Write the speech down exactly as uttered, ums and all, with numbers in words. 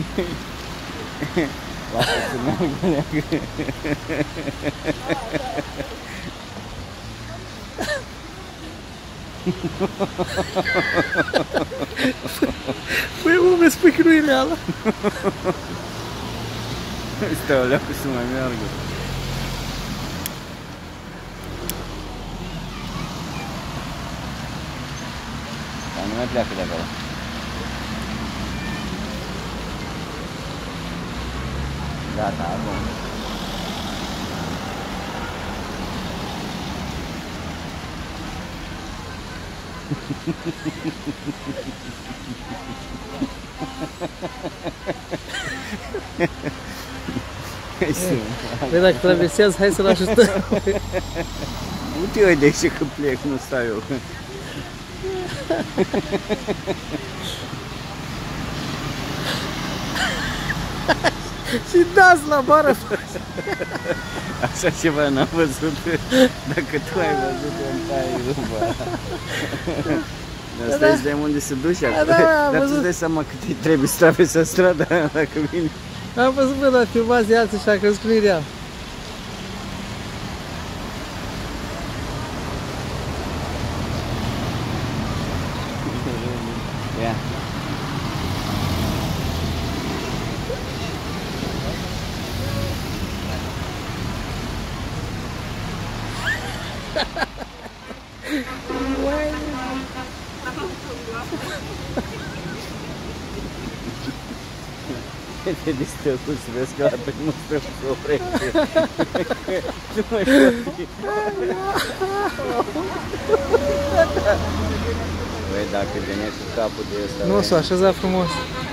Lasă să meargă, leagă. Păi, mă, spui că nu e reală. Stai o leacă să mai meargă. Dar nu mai pleacă de acolo. Gata, acum. Băi, dacă traversează, hai să-l ajutăm. Uite, eu de ce că plec, nu stau eu. Și dați la bară. Așa ceva n-am văzut. Dacă tu ai văzut, îmi tai ruba. Dar stai să vedem unde se duce acolo. Dar tu îți dai seama cât trebuie să traversezi strada dacă vine. Am văzut, bă, dar filmați de alții și a crezut că nu-i real. Ia. Te distă cu să vezi că la primul stău se oprește. Nu mai poate. Băi, dacă vine cu capul de ăsta... Nu s-o așeza frumos.